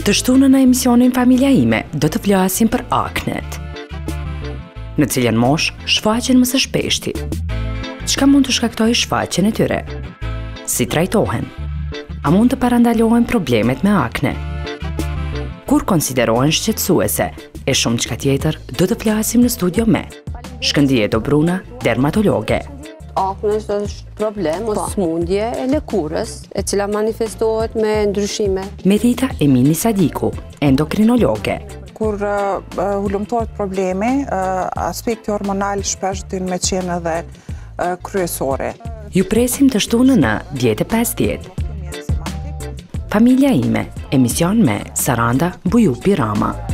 Të shtunën në emisionin Familja ime, do të flasim për aknet, në cilën mosh shfaqen më së shpeshti. Çka mund të shkaktojë shfaqjen e tyre? Si trajtohen? A mund të parandalohen problemet me akne? Kur konsiderohen shqetësuese? E shumë çka tjetër do të flasim në studio me Shkëndije Dobruna, dermatologe. Akne është problem ose smundje e lëkurës, e cila manifestohet me ndryshime. Merita Emini Sadiku, endokrinologe. Kur hulumtohet problemi, aspekti hormonal shpesh din me qenë edhe kryesore. Ju presim të shtunën në 10:50. Familja ime, emision me Saranda Bujupi Rama.